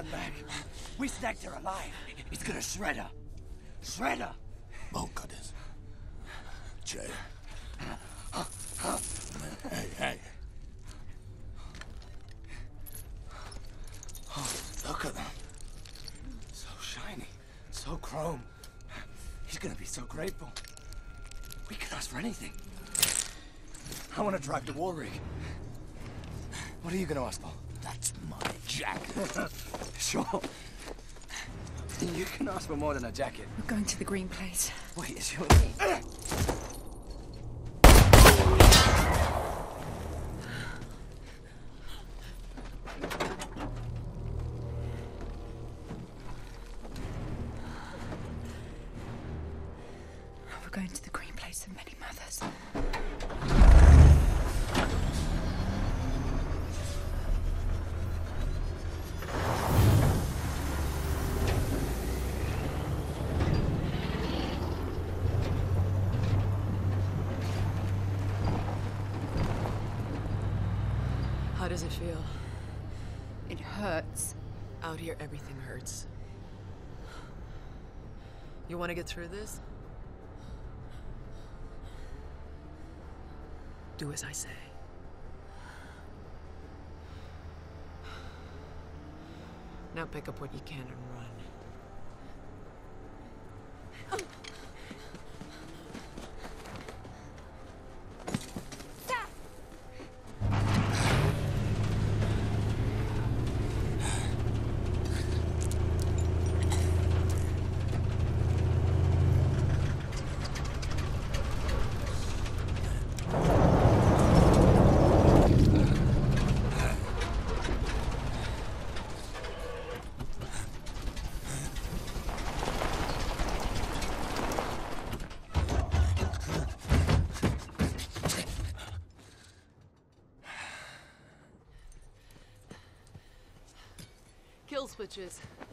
run back. We snagged her alive. It's gonna shred her. Shred her! Oh, goodness. Jay. Hey. Oh, look at them. So shiny. So chrome. He's gonna be so grateful. We can ask for anything. I want to drive the war rig. What are you gonna ask for? That's my jacket. Sure. You can ask for more than a jacket. We're going to the green place. Wait, is your... We're going to the green place of many mothers. How does it feel? It hurts. Out here, everything hurts. You want to get through this? Do as I say. Now pick up what you can and run. Kill switches.